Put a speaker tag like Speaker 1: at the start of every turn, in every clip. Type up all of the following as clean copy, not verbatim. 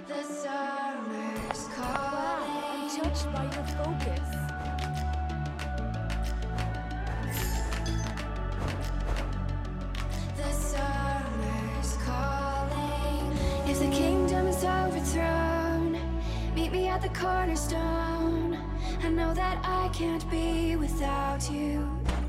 Speaker 1: The summer's
Speaker 2: Wow, I'm
Speaker 1: calling.
Speaker 2: touched by your focus.
Speaker 1: The summer's calling. If the kingdom is overthrown, meet me at the cornerstone. I know that I can't be without you.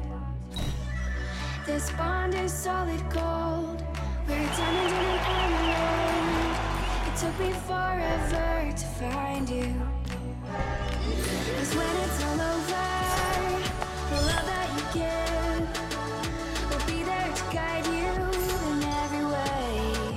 Speaker 1: This bond is solid gold. We're a diamond in an emerald. It took me forever to find you. 'Cause when it's all over, the love that you give will be there to guide you in every way.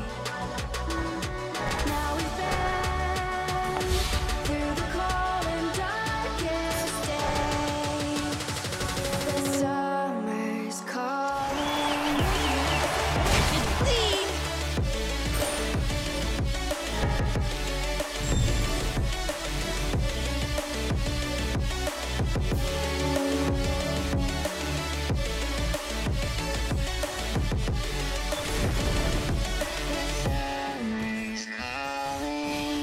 Speaker 1: Now we've been through the cold and darkest days. The summer's calling. Summer's calling.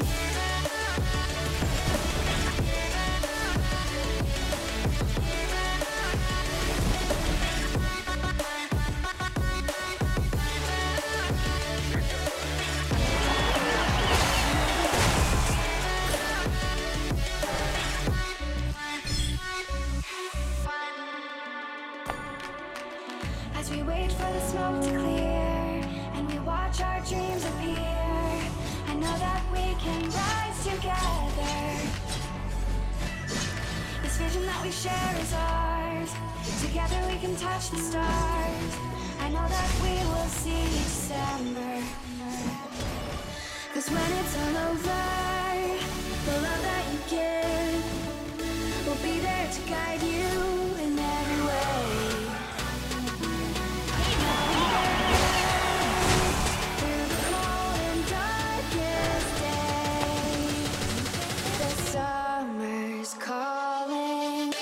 Speaker 1: As we wait for the smoke to clear and we watch our dreams appear, I know that we can rise together. This vision that we share is ours. Together we can touch the stars. I know that we will see December. 'Cause when it's all over, the love that you give will be there to guide you in every way. Through the cold and darkest days, the summer's calling.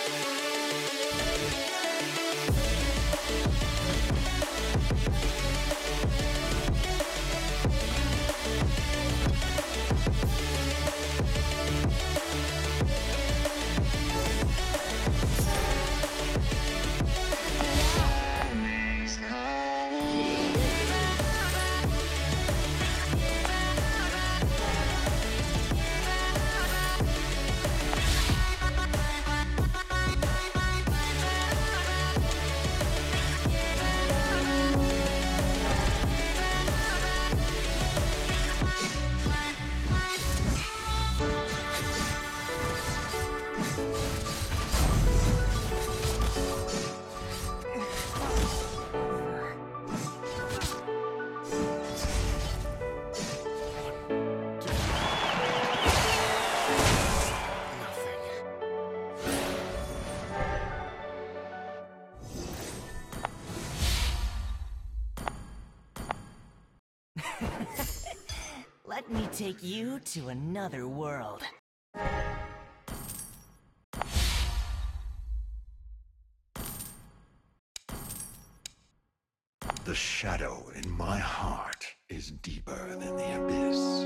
Speaker 1: Summer's calling.
Speaker 3: Let me take you to another world.
Speaker 4: The shadow in my heart is deeper than the abyss.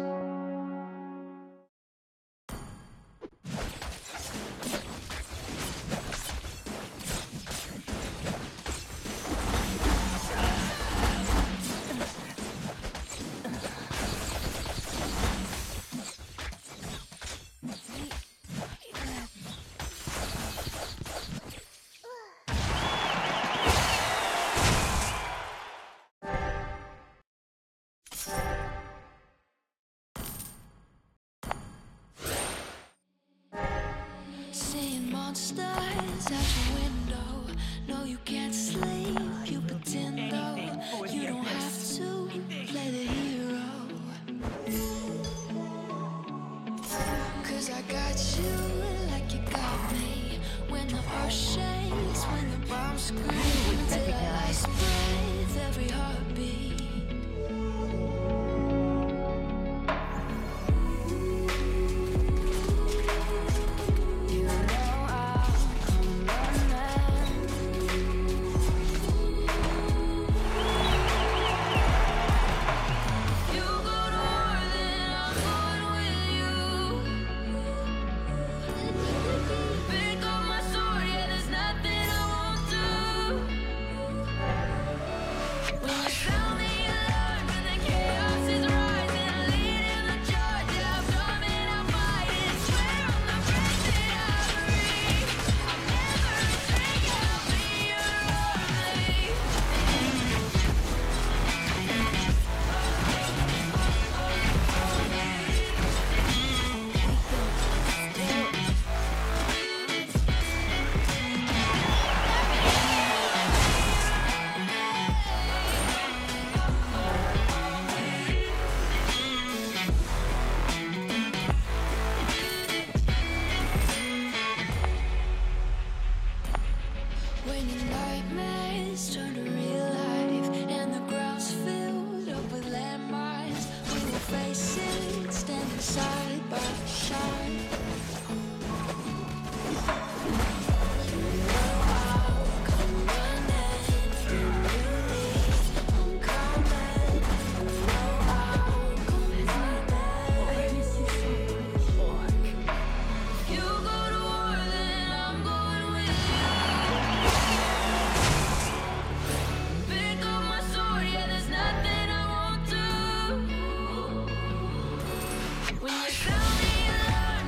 Speaker 1: Seeing monsters out your window. No, you can't sleep. You pretend though. You don't have to play the hero. 'Cause I got you like you got me. When the earth shakes, when the bombs scream, till our last breath, every heartbeat. You know I'll come running. You go to war, then I'm going with When you found me alone, when the chaos is rising, I lead in the charge. Yeah, I'm coming out fighting. Swear on the breath that I breathe, I'll never betray you. I'll be your only. When your nightmares turn to real life and the ground's filled up with landmines, we will face it, standing side by side. I'll come running from you, I'm coming. I'll come running. You go to war, then I'm going with you. Pick up my sword, yeah, there's nothing I won't do. When you found me alone,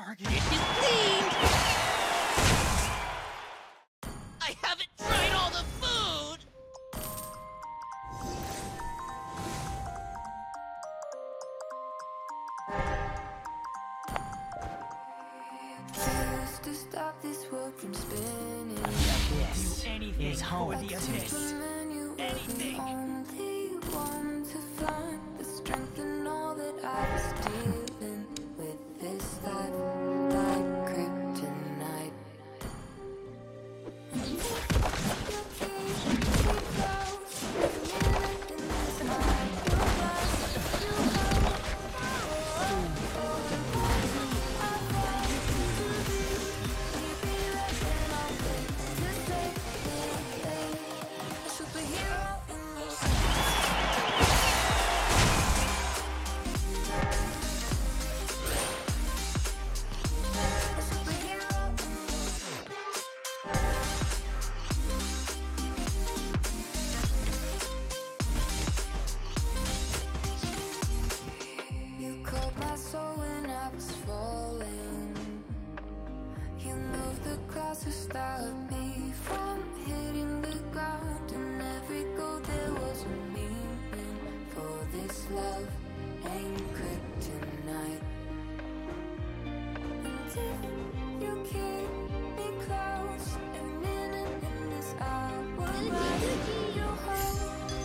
Speaker 5: Target is cleaned! I haven't tried all the food!
Speaker 1: Just to stop this world from spinning.
Speaker 3: This is home to me.
Speaker 1: Superman, you were the only one to find the strength in all that I was dealing with this life, like kryptonite. You keep me close, minute in this night. You know, you caught my soul when I was falling. You moved the clouds to stop me from hitting the ground. In every goal there was a meaning. For this love ain't kryptonite. And if you keep me close, every minute in this hour, right, you hold.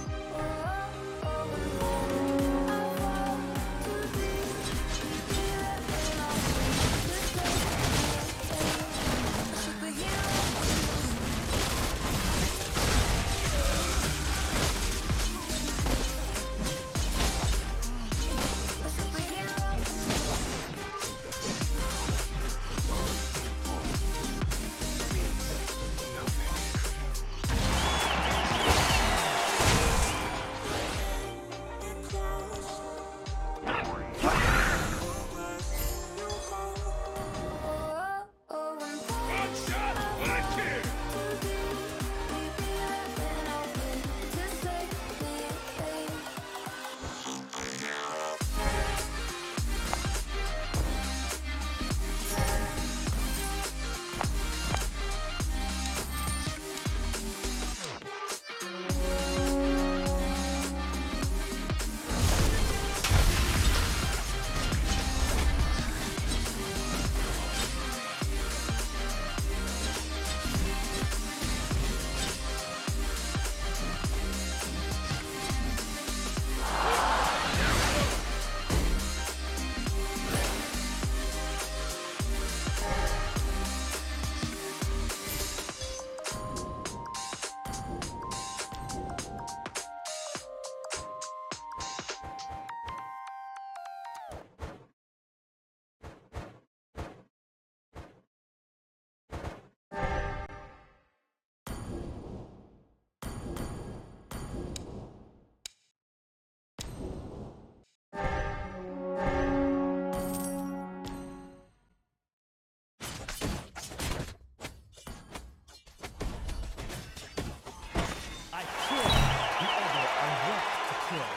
Speaker 6: I kill whoever I want to kill.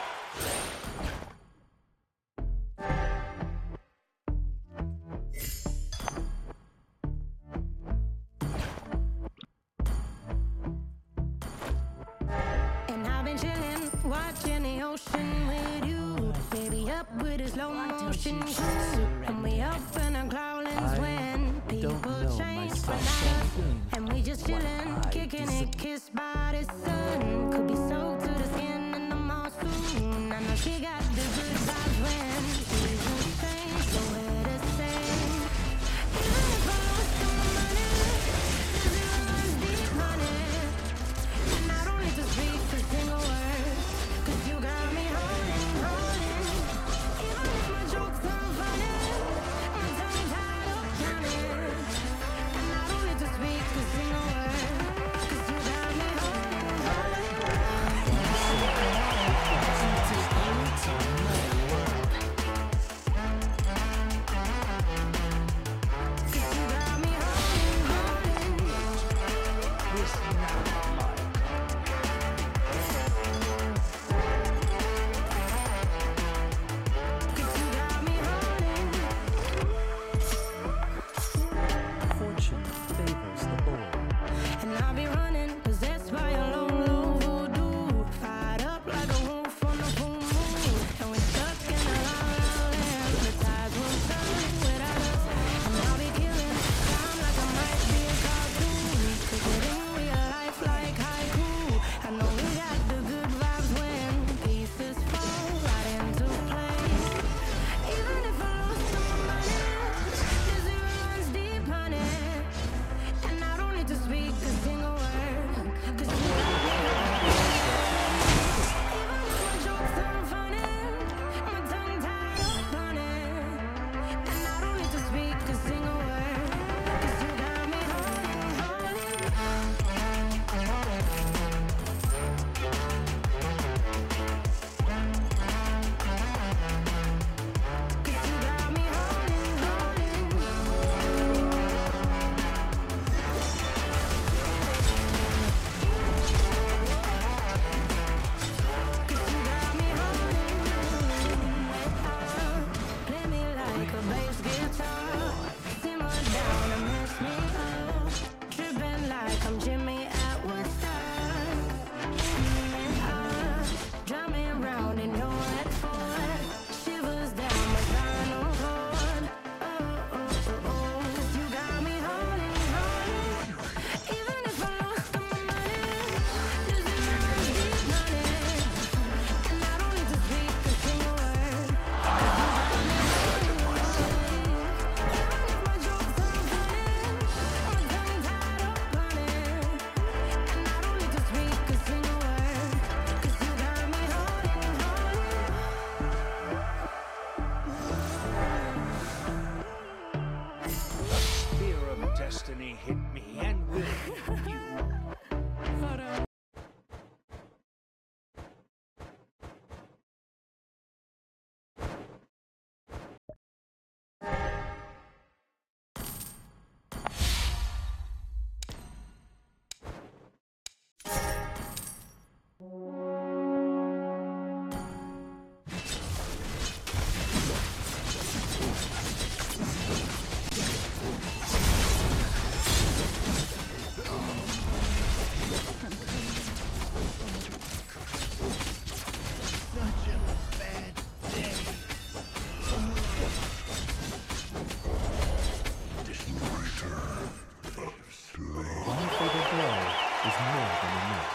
Speaker 7: And I've been chilling, watching the ocean with you. Baby, up with a slow motion
Speaker 3: you just
Speaker 7: crew.
Speaker 3: surrender?
Speaker 7: And we up in our growlings when people
Speaker 6: know
Speaker 7: change for
Speaker 6: myself
Speaker 7: life.
Speaker 6: soon.
Speaker 7: And we just chilling,
Speaker 6: I
Speaker 7: kicking it, kissed by the sun. Could be soaked to the skin in the monsoon. I know she got the good vibes when seasons change, so we're the same. Even if I lost some money, 'cause it was deep money. And I don't need to speak a single word, 'cause you got me holding, holding. Even if my jokes aren't funny, my tongue tied up counting. And I don't need to speak a single word, 'cause you got me holding, holding.
Speaker 3: To
Speaker 6: hit me and will hit you.
Speaker 8: One fatal blow is more than enough.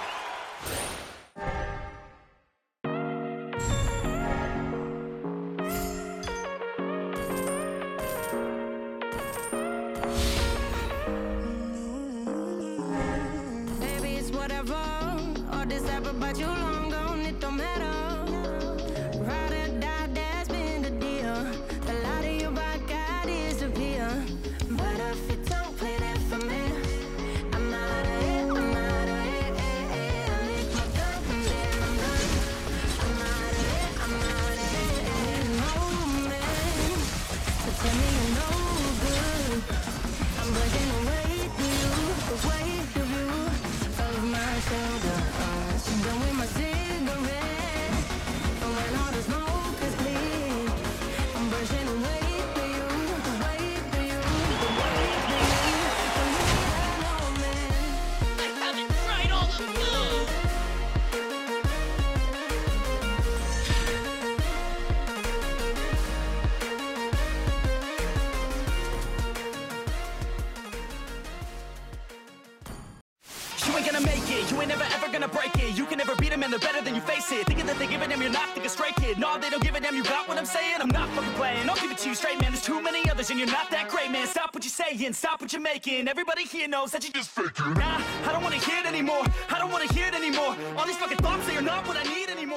Speaker 7: Baby, it's whatever. All this ever about you long gone, it don't matter. Ride or die, that's been the deal. The light of your back, I disappear. But if you don't play that for me, I'm out of it, I'm out of it. I lick my gun and then I'm done. I'm out of it, I'm out of it. No man, so tell me you're no good. I'm breaking away to you, the weight of you, of my shoulder. I'm done with my cigarette, and when all the smoke is clear, I'm brushing away to you, the weight of you, the weight of you. No man.
Speaker 5: I haven't tried all the food!
Speaker 3: You ain't gonna make it, you ain't never ever gonna break it. You can never beat them and they're better than you face it. Thinking that they give a damn, you're not, think a straight kid. No, they don't give a damn, you got what I'm saying? I'm not fucking playing, I'll give it to you straight, man. There's too many others and you're not that great, man. Stop what you're saying, stop what you're making. Everybody here knows that you just faking. Nah, I don't wanna hear it anymore, I don't wanna hear it anymore. All these fucking thoughts, they are not what I need anymore.